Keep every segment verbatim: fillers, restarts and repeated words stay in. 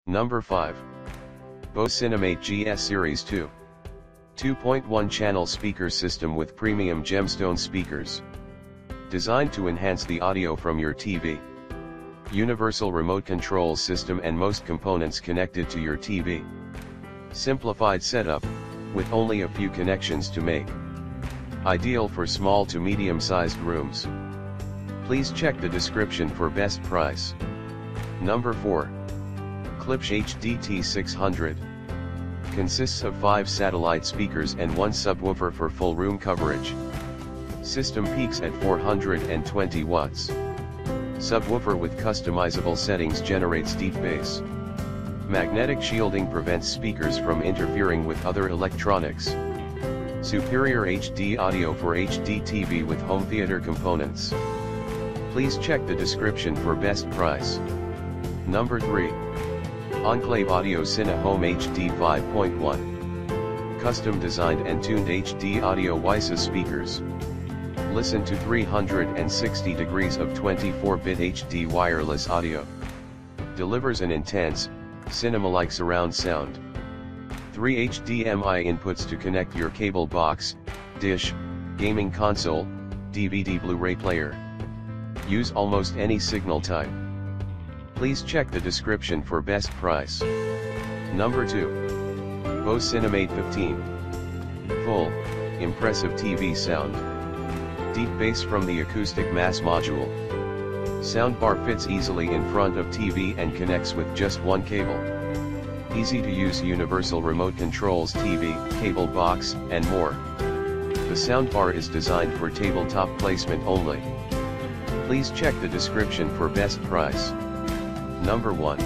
Number five. Bose Cinemate G S Series two. two point one channel speaker system with premium gemstone speakers. Designed to enhance the audio from your T V. Universal remote control system and most components connected to your T V. Simplified setup, with only a few connections to make. Ideal for small to medium-sized rooms. Please check the description for best price. Number four. Klipsch H D T six hundred. Consists of five satellite speakers and one subwoofer for full room coverage. System peaks at four hundred twenty watts. Subwoofer with customizable settings generates deep bass. Magnetic shielding prevents speakers from interfering with other electronics. Superior H D audio for H D T V with home theater components. Please check the description for best price. Number three. Enclave Audio Cine Home H D five point one. Custom designed and tuned H D audio Wysa speakers. Listen to three hundred sixty degrees of twenty-four bit H D wireless audio. Delivers an intense, cinema-like surround sound. Three H D M I inputs to connect your cable box, dish, gaming console, D V D Blu-ray player. Use almost any signal type. Please check the description for best price. Number two. Bose Cinemate fifteen. Full, impressive T V sound. Deep bass from the acoustic mass module. Soundbar fits easily in front of T V and connects with just one cable. Easy to use universal remote controls T V, cable box, and more. The soundbar is designed for tabletop placement only. Please check the description for best price. Number one.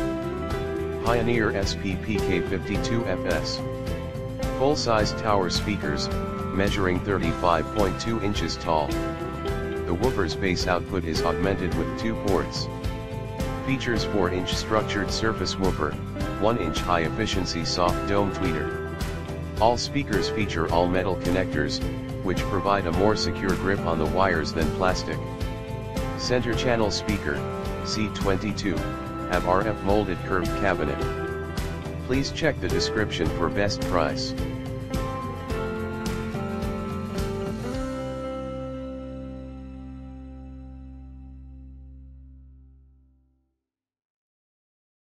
Pioneer S P P K fifty-two F S. Full-size tower speakers, measuring thirty-five point two inches tall. The woofer's bass output is augmented with two ports. Features four inch structured surface woofer, one inch high-efficiency soft dome tweeter. All speakers feature all-metal connectors, which provide a more secure grip on the wires than plastic. Center channel speaker, C twenty-two, have R F molded curved cabinet. Please check the description for best price.